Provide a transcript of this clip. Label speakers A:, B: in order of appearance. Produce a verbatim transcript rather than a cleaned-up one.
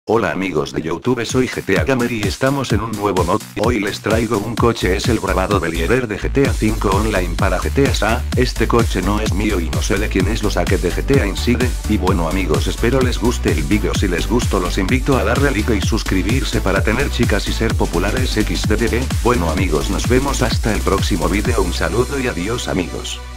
A: Hola amigos de YouTube, soy G T A Gamer y estamos en un nuevo mod. Hoy les traigo un coche, es el Bravado Believer de G T A cinco Online para G T A S A. Este coche no es mío y no sé de quién es, lo saqué de G T A Inside. Y bueno amigos, espero les guste el vídeo. Si les gustó los invito a darle like y suscribirse para tener chicas y ser populares. X D D. Bueno amigos, nos vemos hasta el próximo vídeo, un saludo y adiós amigos.